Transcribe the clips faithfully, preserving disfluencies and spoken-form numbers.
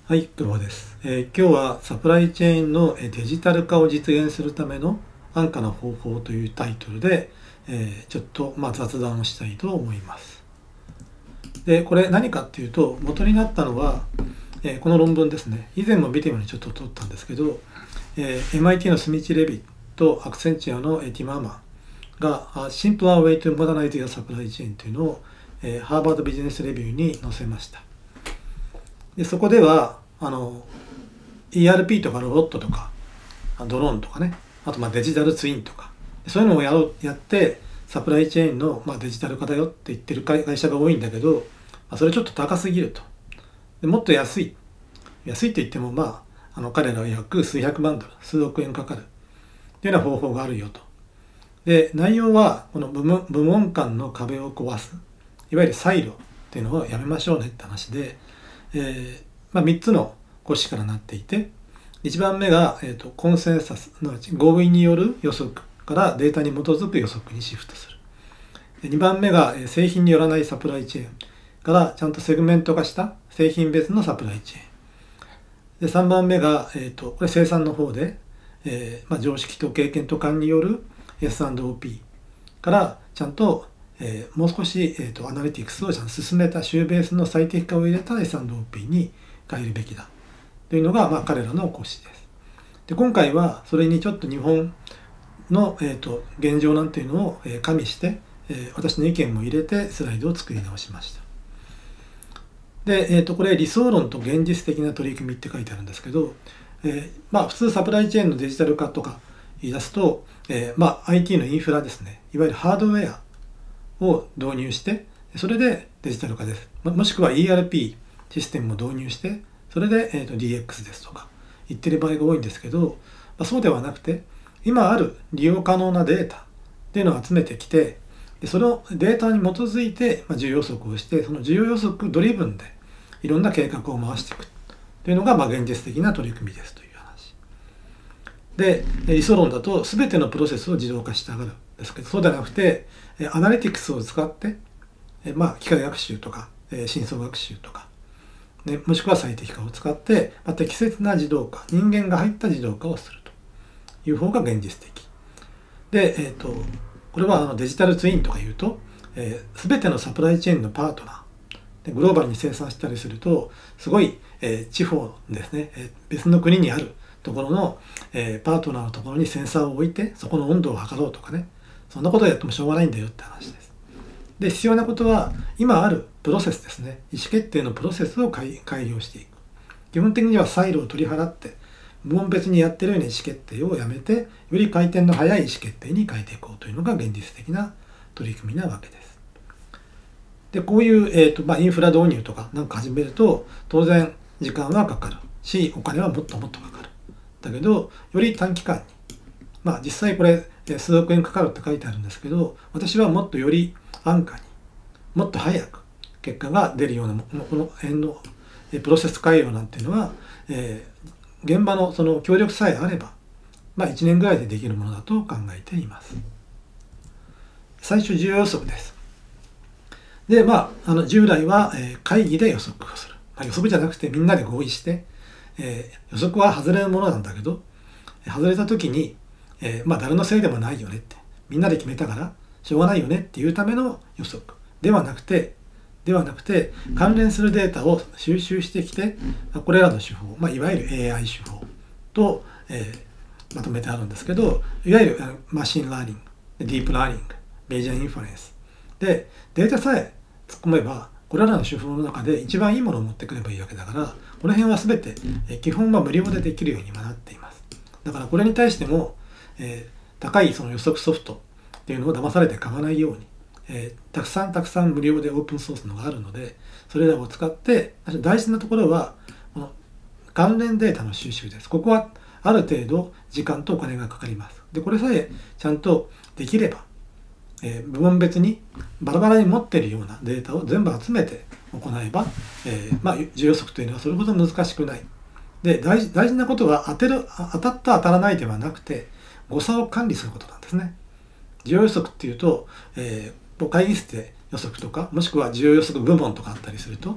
はい、久保です、えー今日はサプライチェーンのえーデジタル化を実現するための安価な方法というタイトルで、えーちょっとまあ雑談をしたいと思います。で、これ何かっていうと、元になったのは、えーこの論文ですね。以前もビデオにちょっと撮ったんですけど、えー エムアイティー のスミチ・レビとアクセンチュアのえーティマーマンが Simpler Way to Modernize Your Supply Chain というのを、えーハーバードビジネスレビューに載せました。でそこではあの イーアールピー とかロボットとかドローンとかね、あとまあデジタルツインとかそういうのをやろうやってサプライチェーンのまあデジタル化だよって言ってる会会社が多いんだけど、まあ、それちょっと高すぎると。でもっと安い安いって言ってもまああの彼らは約数百万ドル数億円かかるっていうような方法があるよと。で内容はこの部門部門間の壁を壊す、いわゆるサイロっていうのをやめましょうねって話で、えーまあ、みっつの骨子からなっていて、いちばんめが、えーと、コンセンサスの合意による予測からデータに基づく予測にシフトする。でにばんめが、えー、製品によらないサプライチェーンからちゃんとセグメント化した製品別のサプライチェーンで、さんばんめが、えーと、これ生産の方で、えーまあ、常識と経験と勘による エスアンドオーピー からちゃんとえー、もう少し、えーと、アナリティクスをちゃんと進めたシューベースの最適化を入れた エスアンドオーピー に変えるべきだというのが、まあ、彼らの講師です。で今回はそれにちょっと日本の、えーと、現状なんていうのを、えー、加味して、えー、私の意見も入れてスライドを作り直しました。で、えーと、これ理想論と現実的な取り組みって書いてあるんですけど、えーまあ、普通サプライチェーンのデジタル化とか言い出すと、えーまあ、アイティー のインフラですね、いわゆるハードウェアを導入して、それでデジタル化です。もしくは イーアールピー システムを導入して、それで、えー、と ディーエックス ですとか言ってる場合が多いんですけど、まあ、そうではなくて、今ある利用可能なデータっていうのを集めてきて、でそのデータに基づいて、まあ、需要予測をして、その需要予測ドリブンでいろんな計画を回していくというのが、まあ、現実的な取り組みですという話。で、理想論だと全てのプロセスを自動化して上がるんですけど、そうではなくて、アナリティクスを使って、まあ、機械学習とか深層学習とか、ね、もしくは最適化を使って、まあ、適切な自動化、人間が入った自動化をするという方が現実的で、えー、とこれはあのデジタルツインとかいうと、えー、全てのサプライチェーンのパートナーでグローバルに生産したりするとすごい、えー、地方ですね、えー、別の国にあるところの、えー、パートナーのところにセンサーを置いてそこの温度を測ろうとかね、そんなことをやってもしょうがないんだよって話です。で、必要なことは今あるプロセスですね。意思決定のプロセスを改良していく。基本的にはサイロを取り払って部門別にやってるような意思決定をやめて、より回転の速い意思決定に変えていこうというのが現実的な取り組みなわけです。で、こういう、えーとまあ、インフラ導入とかなんか始めると当然時間はかかるし、お金はもっともっとかかる。だけどより短期間に、まあ実際これ数億円かかるって書いてあるんですけど、私はもっとより安価にもっと早く結果が出るようなこの辺のプロセス改良なんていうのは、えー、現場のその協力さえあれば、まあ、いちねんぐらいでできるものだと考えています。最初需要予測です。でまあ、あの従来は、えー、会議で予測をする、まあ、予測じゃなくてみんなで合意して、えー、予測は外れるものなんだけど、外れた時にえー、まあ誰のせいでもないよねって、みんなで決めたからしょうがないよねっていうための予測ではなくてではなくて関連するデータを収集してきて、これらの手法、まあ、いわゆる エーアイ 手法と、えー、まとめてあるんですけど、いわゆるマシンラーニング、ディープラーニング、ベイジャーインファレンスでデータさえ突っ込めばこれらの手法の中で一番いいものを持ってくればいいわけだから、この辺は全て、えー、基本は無料でできるようにはなっています。だからこれに対してもえー、高いその予測ソフトっていうのを騙されて買わないように、えー、たくさんたくさん無料でオープンソースのがあるので、それらを使って、大事なところはこの関連データの収集です。ここはある程度時間とお金がかかります。でこれさえちゃんとできれば、えー、部門別にバラバラに持っているようなデータを全部集めて行えば、えーまあ、需要予測というのはそれほど難しくない。で 大事、大事なことは当てる当たった当たらないではなくて誤差を管理することなんですね。需要予測っていうと、えー、会議室で予測とか、もしくは需要予測部門とかあったりすると、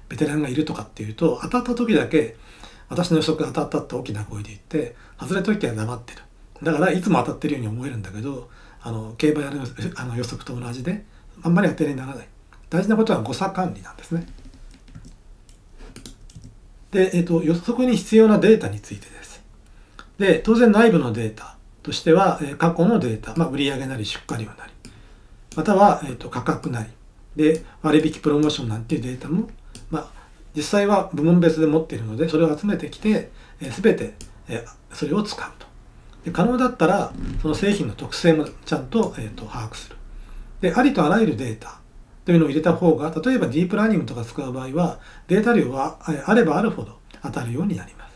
ベテランがいるとかっていうと、当たった時だけ私の予測が当たったって大きな声で言って、外れた時は黙ってる。だからいつも当たってるように思えるんだけど、あの競馬やるあの予測と同じであんまり当てにならない。大事なことは誤差管理なんですね。で、えーと、予測に必要なデータについてです。で、当然内部のデータとしては、えー、過去のデータ、まあ、売上なり出荷量なり、または、えーと、価格なり、で、割引プロモーションなんていうデータも、まあ、実際は部門別で持っているので、それを集めてきて、えー、全て、えー、それを使うと。で、可能だったら、その製品の特性もちゃんと、えーと、把握する。で、ありとあらゆるデータというのを入れた方が、例えばディープラーニングとか使う場合は、データ量はあればあるほど当たるようになります。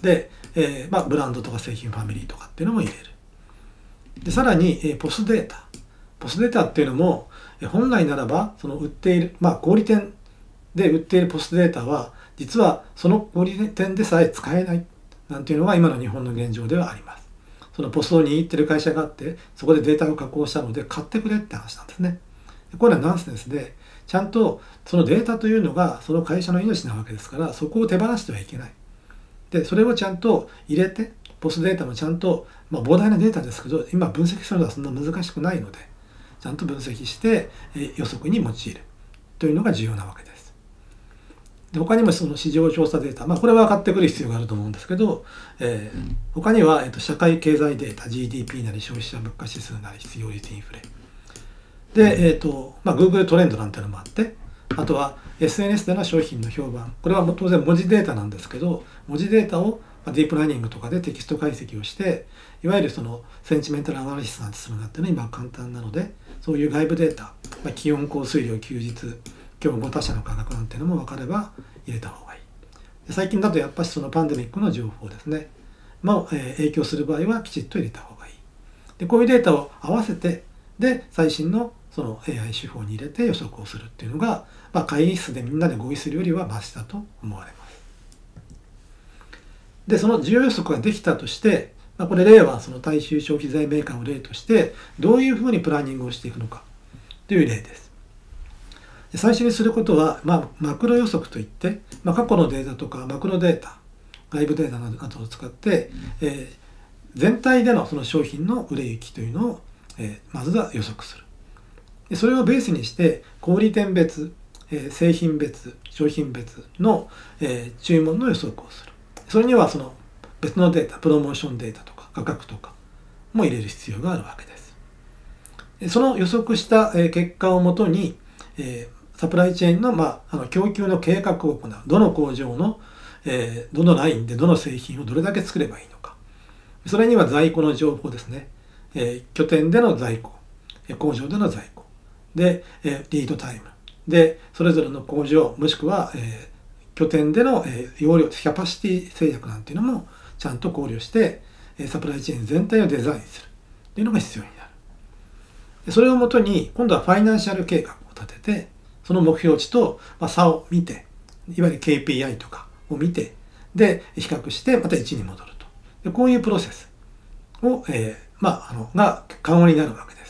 で、えーまあ、ブランドとか製品ファミリーとかっていうのも入れる。で、さらに、えー、ポスデータ。ポスデータっていうのも、えー、本来ならば、その売っている、まあ、小売店で売っているポスデータは、実はその小売店でさえ使えないなんていうのが今の日本の現状ではあります。そのポスを握ってる会社があって、そこでデータを加工したので買ってくれって話なんですね。これはナンセンスで、ちゃんとそのデータというのがその会社の命なわけですから、そこを手放してはいけない。で、それをちゃんと入れて、ポスデータもちゃんと、まあ、膨大なデータですけど、今分析するのはそんな難しくないので、ちゃんと分析して予測に用いるというのが重要なわけです。で、他にもその市場調査データ、まあ、これは分かってくる必要があると思うんですけど、えー、他には、えーと、社会経済データ、ジーディーピー なり消費者物価指数なり失業率インフレ。で、えーとまあ、Google トレンドなんていうのもあって、あとは エスエヌエス での商品の評判。これは当然文字データなんですけど、文字データをディープラーニングとかでテキスト解析をして、いわゆるそのセンチメンタルアナリシスなんてするのっていうのは今簡単なので、そういう外部データ、まあ、気温、降水量、休日、今日ご他社の価格なんていうのも分かれば入れた方がいい。で、最近だとやっぱりそのパンデミックの情報ですね。も、えー、影響する場合はきちっと入れた方がいい。で、こういうデータを合わせて、で、最新のその エーアイ 手法に入れて予測をするっていうのが、まあ、会議室でみんなで合意するよりはマシだと思われます。で、その需要予測ができたとして、まあ、これ例はその大衆消費財メーカーを例として、どういうふうにプランニングをしていくのかという例です。で、最初にすることは、まあ、マクロ予測といって、まあ、過去のデータとかマクロデータ、外部データなどを使って、えー、全体でのその商品の売れ行きというのを、えー、まずは予測する。で、それをベースにして小売店別、えー、製品別、商品別の、えー、注文の予測をする。それにはその別のデータ、プロモーションデータとか価格とかも入れる必要があるわけです。で、その予測した結果をもとに、えー、サプライチェーンの、まあ、あの供給の計画を行う。どの工場の、えー、どのラインでどの製品をどれだけ作ればいいのか。それには在庫の情報ですね。えー、拠点での在庫、工場での在庫。で、えー、リードタイム。で、それぞれの工場、もしくは、えー、拠点での、えー、容量、キャパシティ制約なんていうのもちゃんと考慮して、えー、サプライチェーン全体をデザインするっていうのが必要になる。で、それをもとに、今度はファイナンシャル計画を立てて、その目標値と、まあ、差を見て、いわゆる ケーピーアイ とかを見て、で、比較して、またいちに戻ると。で、こういうプロセスを、えー、まあ、あの、が緩和になるわけです。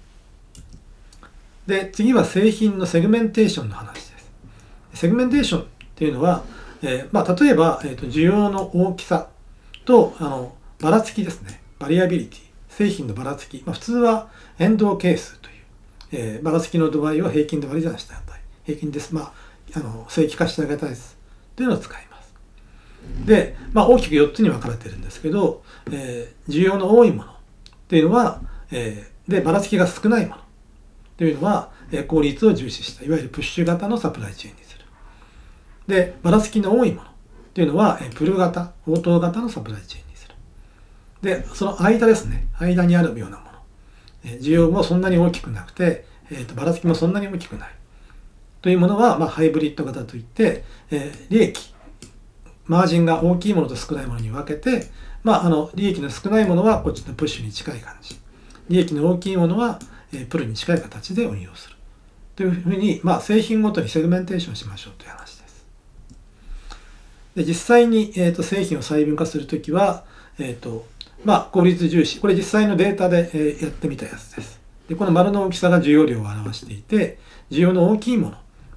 で、次は製品のセグメンテーションの話です。セグメンテーションっていうのは、えーまあ、例えば、えーと、需要の大きさと、あの、ばらつきですね。バリアビリティ。製品のばらつき。まあ、普通は変動係数という、えー、ばらつきの度合いを平均で割り算した値。平均です。まあ、あの、正規化してあげたいです。というのを使います。で、まあ、大きくよっつに分かれてるんですけど、えー、需要の多いものっていうのは、えー、で、ばらつきが少ないものというのは、えー、効率を重視した、いわゆるプッシュ型のサプライチェーンにする。で、ばらつきの多いものっていうのは、えー、プル型、応答型のサプライチェーンにする。で、その間ですね、間にあるようなもの。えー、需要もそんなに大きくなくて、えーと、ばらつきもそんなに大きくない。というものは、まあ、ハイブリッド型といって、えー、利益、マージンが大きいものと少ないものに分けて、まあ、あの、利益の少ないものはこっちのプッシュに近い感じ。利益の大きいものは、えー、プルに近い形で運用する。というふうに、まあ、製品ごとにセグメンテーションしましょうという話です。で、実際に、えーと、製品を細分化するときは、えっと、まあ、効率重視。これ実際のデータで、えー、やってみたやつです。で、この丸の大きさが需要量を表していて、需要の大きいもの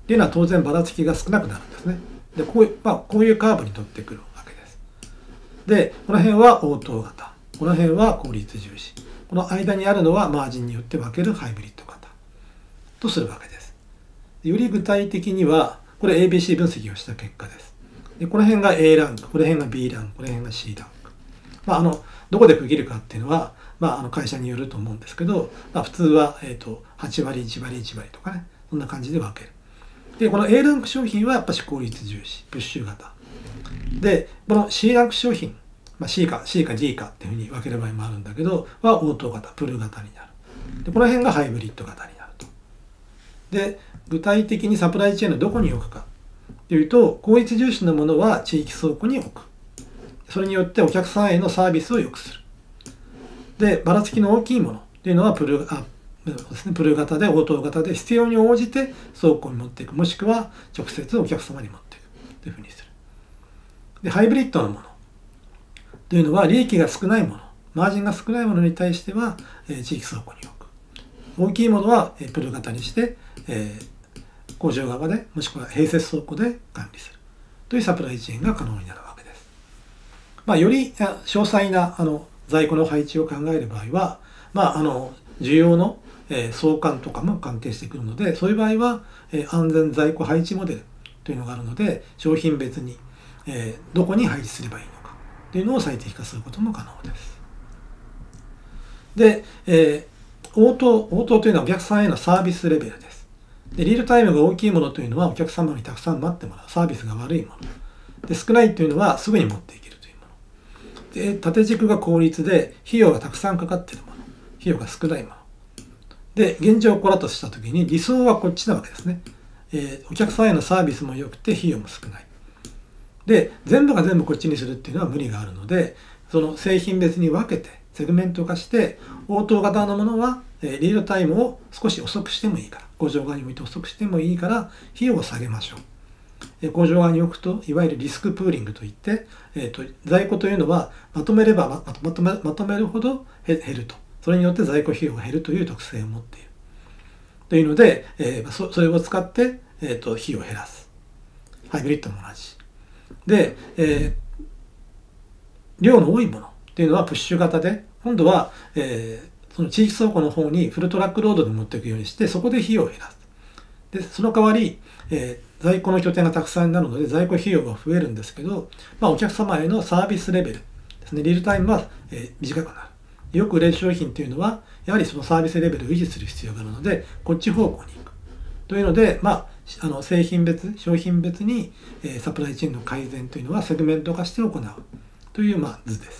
っていうのは当然ばらつきが少なくなるんですね。でこういう、まあ、こういうカーブに取ってくるわけです。でこの辺は応答型、この辺は効率重視、この間にあるのはマージンによって分けるハイブリッド型とするわけです。より具体的にはこれ エービーシー 分析をした結果です。でこの辺が エー ランク、この辺が ビー ランク、この辺が シー ランク。まあ、あのどこで区切るかっていうのは、まあ、あの会社によると思うんですけど、まあ、普通は、えー、とはち割いち割いち割とかね、そんな感じで分ける。でこの エー ランク商品はやっぱし効率重視、プッシュ型で、この シー ランク商品、まあ、C か C か D かっていうふうに分ける場合もあるんだけどは応答型、プル型になる。でこの辺がハイブリッド型になると。で具体的にサプライチェーンのどこに置くかというと、効率重視のものは地域倉庫に置く。それによってお客さんへのサービスを良くする。でばらつきの大きいものというのはプル、あですね、プル型で応答型で必要に応じて倉庫に持っていく、もしくは直接お客様に持っていくというふうにする。でハイブリッドのものというのは利益が少ないもの、マージンが少ないものに対しては、えー、地域倉庫に置く。大きいものは、えー、プル型にして、えー、工場側でもしくは併設倉庫で管理するというサプライチェーンが可能になるわけです。まあ、より詳細なあの在庫の配置を考える場合は、まあ、あの需要のえー、相関とかも関係してくるので、そういう場合は、えー、安全在庫配置モデルというのがあるので、商品別に、えー、どこに配置すればいいのかというのを最適化することも可能です。で、えー、応答、応答というのはお客さんへのサービスレベルです。で、リードタイムが大きいものというのはお客様にたくさん待ってもらう、サービスが悪いもの。で、少ないというのはすぐに持っていけるというもの。で、縦軸が効率で費用がたくさんかかっているもの、費用が少ないもの。で現状これだとしたときに理想はこっちなわけですね、えー、お客さんへのサービスも良くて費用も少ない。で全部が全部こっちにするっていうのは無理があるので、その製品別に分けてセグメント化して、応答型のものは、えー、リードタイムを少し遅くしてもいいから、工場側に置いて遅くしてもいいから費用を下げましょう。えー、工場側に置くといわゆるリスクプーリングといって、えー、と在庫というのはまとめればままとめまとめるほど減ると。それによって在庫費用が減るという特性を持っている。というので、えー、そ, それを使って、えー、と費用を減らす。ハイブリッドも同じ。で、えー、量の多いものっていうのはプッシュ型で、今度は、えー、その地域倉庫の方にフルトラックロードで持っていくようにして、そこで費用を減らす。で、その代わり、えー、在庫の拠点がたくさんになるので、在庫費用が増えるんですけど、まあ、お客様へのサービスレベルですね、リードタイムは、えー、短くなる。よく売れる商品というのはやはりそのサービスレベルを維持する必要があるので、こっち方向に行くというので、まあ、あの製品別商品別に、えー、サプライチェーンの改善というのはセグメント化して行うという、まあ、図です。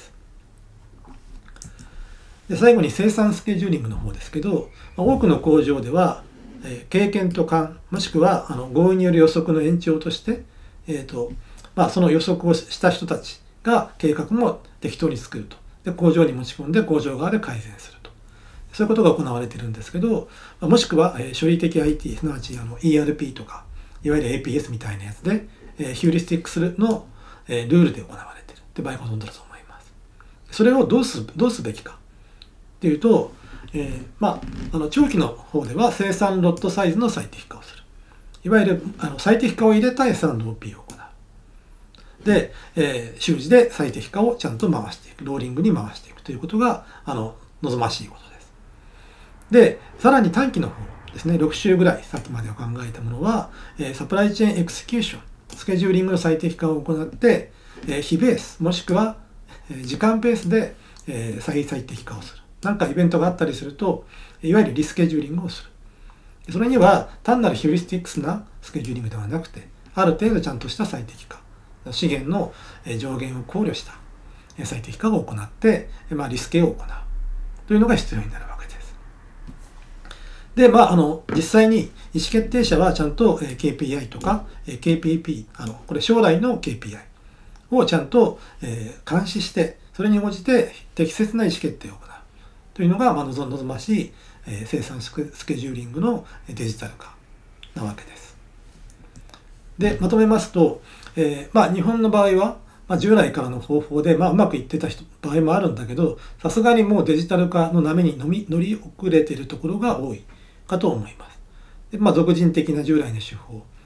で最後に生産スケジューリングの方ですけど、多くの工場では、えー、経験と勘もしくはあの合意による予測の延長として、えーとまあ、その予測をした人たちが計画も適当に作ると。で工場に持ち込んで工場側で改善すると、そういうことが行われているんですけど、もしくは、えー、処理的 アイティー すなわちあの イーアールピー とかいわゆる エーピーエス みたいなやつで、えー、ヒューリスティックスの、えー、ルールで行われているって場合がほとんどだと思います。それをどうすどうすべきかっていうと、えー、まああの長期の方では生産ロットサイズの最適化をする、いわゆるあの最適化を入れた エスアンドオーピー を行う。で、えー、習字で最適化をちゃんと回していく、ローリングに回していくということがあの望ましいことです。で、さらに短期の方ですね、ろく週ぐらいさっきまで考えたものは、えー、サプライチェーンエクスキューション、スケジューリングの最適化を行って、えー、日ベースもしくは、えー、時間ベースで、えー、再最適化をする。なんかイベントがあったりすると、いわゆるリスケジューリングをする。それには単なるヒューリスティックスなスケジューリングではなくて、ある程度ちゃんとした最適化、資源の上限を考慮した最適化を行って、まあ、リスケを行うというのが必要になるわけです。で、まあ、あの実際に意思決定者はちゃんと ケーピーアイ とか ケーピーピー、あのこれ将来の ケーピーアイ をちゃんと、えー、監視して、それに応じて適切な意思決定を行うというのが、まあ、望ましい、えー、生産スケジューリングのデジタル化なわけです。で、まとめますと、えーまあ、日本の場合は、まあ、従来からの方法で、まあ、うまくいってた人場合もあるんだけど、さすがにもうデジタル化の波に乗り乗り遅れているところが多いかと思います。で、まあ、俗人的な従来の手法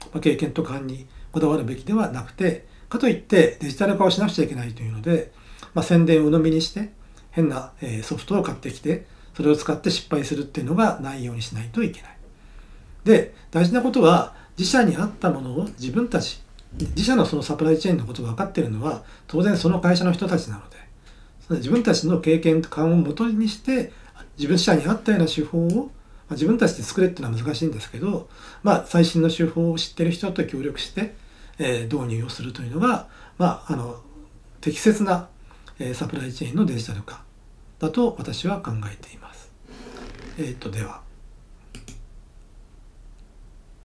まあ、経験と勘にこだわるべきではなくて、かといってデジタル化をしなくちゃいけないというので、まあ、宣伝を鵜呑みにして変なソフトを買ってきてそれを使って失敗するっていうのがないようにしないといけない。で、大事なことは自社に合ったものを自分たち、自社のそのサプライチェーンのことが分かっているのは当然その会社の人たちなので、その自分たちの経験と勘をもとにして自分社に合ったような手法を、まあ、自分たちで作れっていうのは難しいんですけど、まあ、最新の手法を知っている人と協力して、えー、導入をするというのが、まあ、あの適切な、えー、サプライチェーンのデジタル化だと私は考えています。えー、とでは。